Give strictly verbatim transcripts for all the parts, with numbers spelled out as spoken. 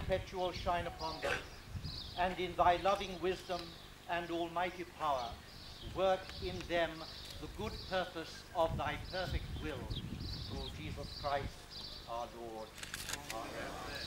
perpetual shine upon them, and in thy loving wisdom and almighty power, work in them the good purpose of thy perfect will, through Jesus Christ our Lord. Amen.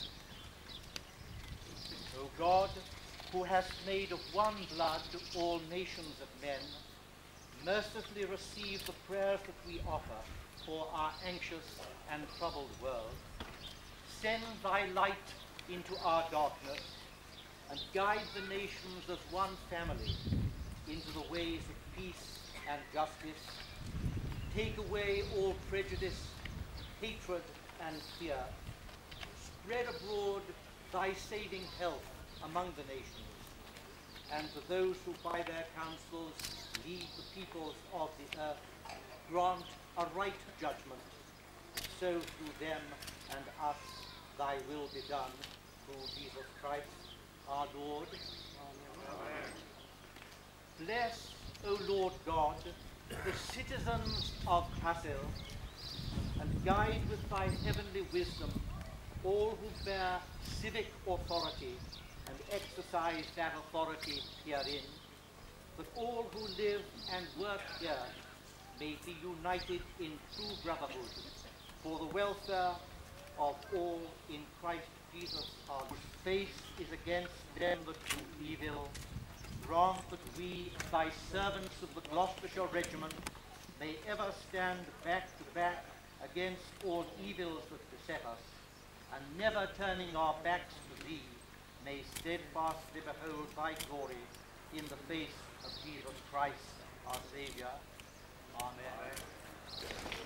O God, who hast made of one blood all nations of men, mercifully receive the prayers that we offer for our anxious and troubled world. Send thy light into our darkness, and guide the nations as one family into the ways of peace and justice. Take away all prejudice, hatred, and fear. Spread abroad thy saving health among the nations, and to those who by their counsels lead the peoples of the earth, grant a right judgment. So through them and us thy will be done, through Jesus Christ our Lord. Amen. Bless, O Lord God, the citizens of Cassel, and guide with thy heavenly wisdom all who bear civic authority and exercise that authority herein, that all who live and work here may be united in true brotherhood for the welfare of all in Christ Jesus our Lord. Faith is against them that do evil. Grant that we, thy servants of the Gloucestershire regiment, may ever stand back to back against all evils that beset us, and never turning our backs to thee, may steadfastly behold thy glory in the face of Jesus Christ our Saviour. Amen. Amen.